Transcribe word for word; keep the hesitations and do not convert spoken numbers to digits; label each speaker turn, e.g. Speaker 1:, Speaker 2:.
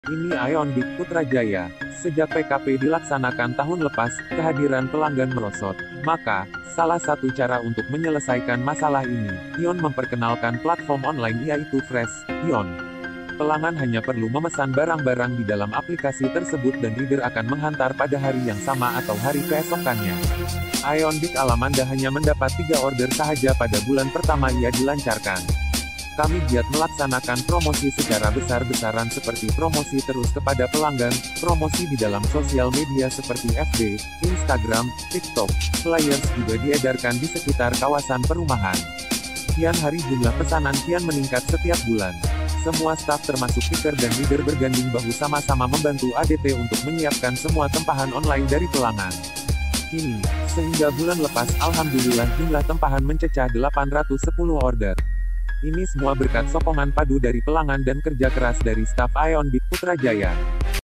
Speaker 1: Ini Ionbit Putrajaya. Sejak P K P dilaksanakan tahun lepas, kehadiran pelanggan merosot. Maka, salah satu cara untuk menyelesaikan masalah ini, Ion memperkenalkan platform online yaitu Fresh Ion. Pelanggan hanya perlu memesan barang-barang di dalam aplikasi tersebut dan reader akan menghantar pada hari yang sama atau hari keesokannya. Ionbit Alamanda hanya mendapat tiga order sahaja pada bulan pertama ia dilancarkan. Kami giat melaksanakan promosi secara besar-besaran seperti promosi terus kepada pelanggan, promosi di dalam sosial media seperti F B, Instagram, TikTok, flyers juga diedarkan di sekitar kawasan perumahan. Kian hari jumlah pesanan kian meningkat setiap bulan. Semua staf termasuk picker dan leader berganding bahu sama-sama membantu A D T untuk menyiapkan semua tempahan online dari pelanggan. Kini, sehingga bulan lepas, alhamdulillah jumlah tempahan mencecah delapan ratus sepuluh order. Ini semua berkat sokongan padu dari pelanggan dan kerja keras dari staf Ionbit Putrajaya.